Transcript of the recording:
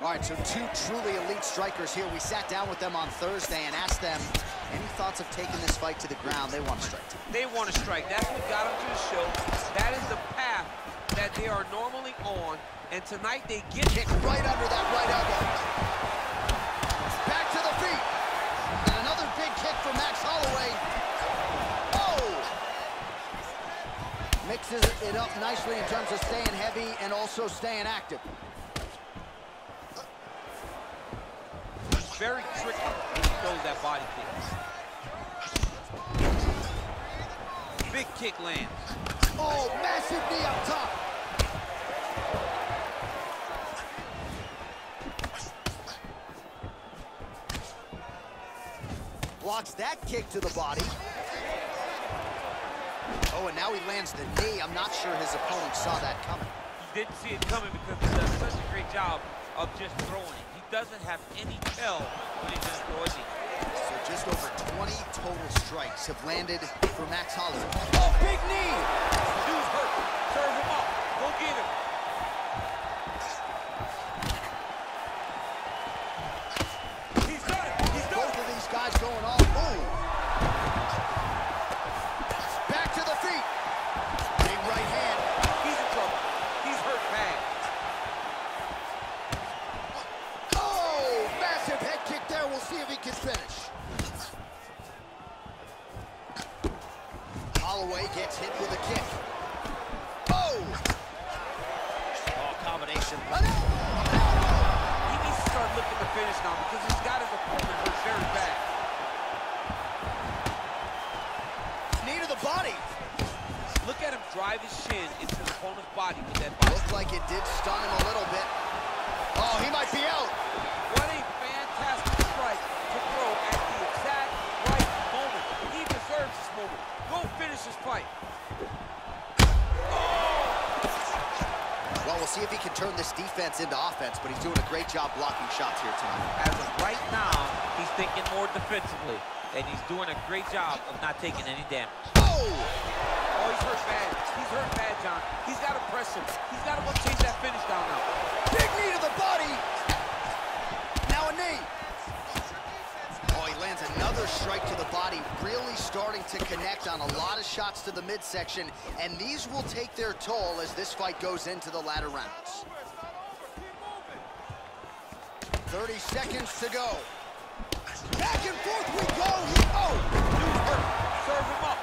All right, so two truly elite strikers here. We sat down with them on Thursday and asked them any thoughts of taking this fight to the ground. They want to strike. They want to strike. That's what got them to the show. That is the path that they are normally on, and tonight they get kicked right under that right elbow. Back to the feet. And another big kick for Max Holloway. Oh! Mixes it up nicely in terms of staying heavy and also staying active. Very tricky when he throws that body kick. Big kick lands. Oh, massive knee up top. Blocks that kick to the body. Oh, and now he lands the knee. I'm not sure his opponent saw that coming. He didn't see it coming because he does such a great job of just throwing it. He doesn't have any tell when he's just throwing it. So just over 20 total strikes have landed for Max Holloway. Oh, big knee! Dude's hurt. Serve him up. Go get him. He's done it. He's done it. Both of these guys going off. Ooh. Back to the feet. Big right hand. He's in trouble. He's hurt bad. Oh, massive head kick there. We'll see if he can finish. Holloway gets hit with a kick. Oh! Oh, combination. He needs to start looking to finish now because he's got his opponent hurt very bad. Knee to the body. Look at him drive his shin into his opponent's body with that body. Looked like it did stun him a little bit. Oh, he might be out. What a fantastic strike to throw at the exact right moment. He deserves this moment. Go finish his fight. Well, we'll see if he can turn this defense into offense, but he's doing a great job blocking shots here tonight. As of right now, he's thinking more defensively, and he's doing a great job of not taking any damage. Oh! Oh, he's hurt bad. He's hurt bad, John. He's got to press him. He's got to go chase that finish down now. Big knee to the body. Now a knee. Oh, he lands another strike to the body, really starting to connect on a lot of shots to the midsection, and these will take their toll as this fight goes into the latter rounds. 30 seconds to go. Back and forth we go. Oh! Dude's hurt. Serve him up.